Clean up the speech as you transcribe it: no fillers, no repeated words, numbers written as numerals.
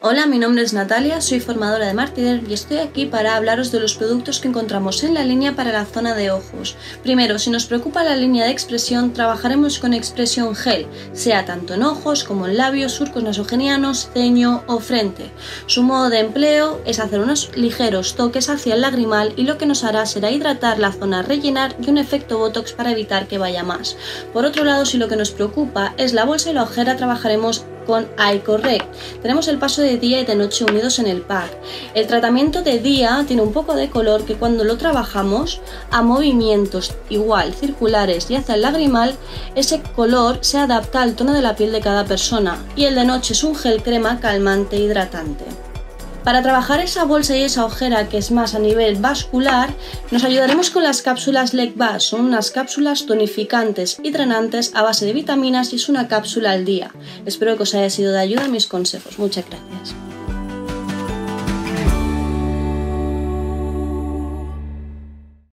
Hola, mi nombre es Natalia, soy formadora de Martider y estoy aquí para hablaros de los productos que encontramos en la línea para la zona de ojos. Primero, si nos preocupa la línea de expresión, trabajaremos con expresión gel, sea tanto en ojos como en labios, surcos nasogenianos, ceño o frente. Su modo de empleo es hacer unos ligeros toques hacia el lagrimal y lo que nos hará será hidratar la zona, rellenar y un efecto botox para evitar que vaya más. Por otro lado, si lo que nos preocupa es la bolsa y la ojera, trabajaremos con Eye Correct. Tenemos el paso de día y de noche unidos en el pack. El tratamiento de día tiene un poco de color que cuando lo trabajamos a movimientos igual circulares y hacia el lagrimal, ese color se adapta al tono de la piel de cada persona, y el de noche es un gel crema calmante e hidratante. Para trabajar esa bolsa y esa ojera que es más a nivel vascular, nos ayudaremos con las cápsulas Lecbas. Son unas cápsulas tonificantes y drenantes a base de vitaminas y es una cápsula al día. Espero que os haya sido de ayuda mis consejos. Muchas gracias.